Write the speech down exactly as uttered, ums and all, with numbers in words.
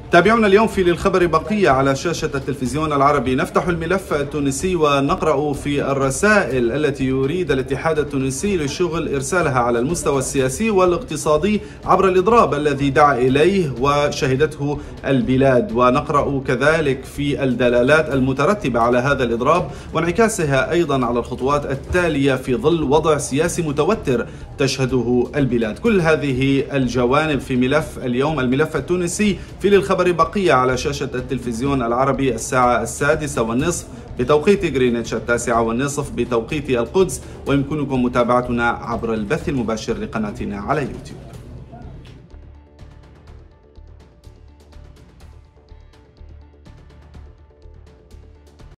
تابعونا اليوم في للخبر بقية على شاشة التلفزيون العربي. نفتح الملف التونسي ونقرأ في الرسائل التي يريد الاتحاد التونسي للشغل إرسالها على المستوى السياسي والاقتصادي عبر الإضراب الذي دعا إليه وشهدته البلاد، ونقرأ كذلك في الدلالات المترتبة على هذا الإضراب وانعكاسها أيضا على الخطوات التالية في ظل وضع سياسي متوتر تشهده البلاد. كل هذه الجوانب في ملف اليوم، الملف التونسي في للخبر بقية على شاشة التلفزيون العربي الساعة السادسة والنصف بتوقيت غرينتش، التاسعة والنصف بتوقيت القدس، ويمكنكم متابعتنا عبر البث المباشر لقناتنا على يوتيوب.